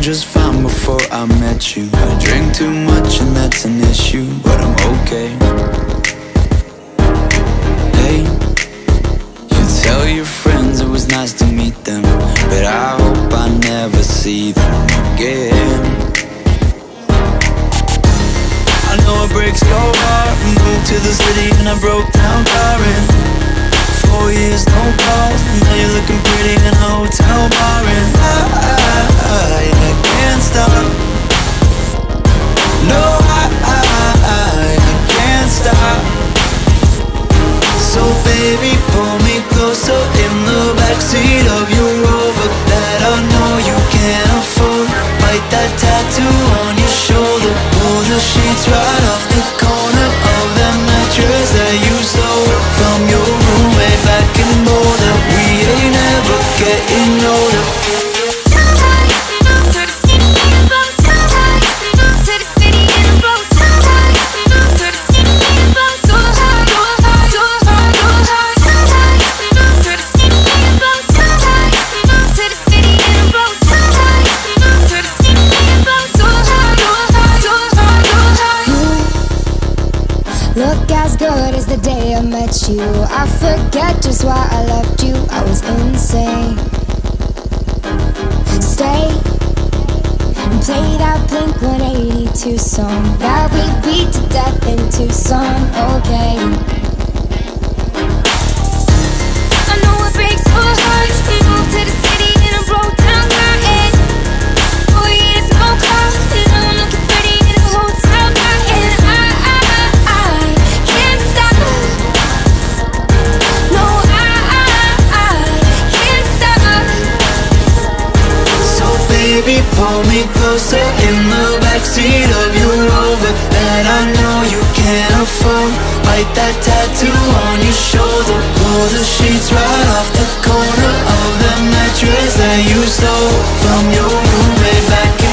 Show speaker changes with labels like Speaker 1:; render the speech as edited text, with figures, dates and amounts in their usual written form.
Speaker 1: just fine before I met you. I drink too much and that's an issue, but I'm okay. Hey, you tell your friends it was nice to meet them, but I hope I never see them again. I know it breaks your heart. Moved to the city and I broke down crying. 4 years, no calls, now you're looking pretty in a hotel bar. And I can't stop. No, I can't stop. So baby, pull me closer in the backseat of your Rover that I know you can't afford. Bite that tattoo on your shoulder. Pull the sheets right off the corner of that mattress that you stole from your roommate back in Boulder. We ain't never getting older.
Speaker 2: Look as good as the day I met you. I forget just why I left you. I was insane. Stay and play that Blink-182 song that we beat to death in Tucson. Okay. I know it breaks your heart. We moved to the city and I broke down crying. 4 years, no call, and I'm looking pretty in a hotel bar. And I can't stop. No, I can't stop.
Speaker 1: So baby, pull me closer in the backseat of your Rover that I know you can't afford. Bite that tattoo on your shoulder. Pull the sheets right off the corner of the mattress that you stole from your roommate back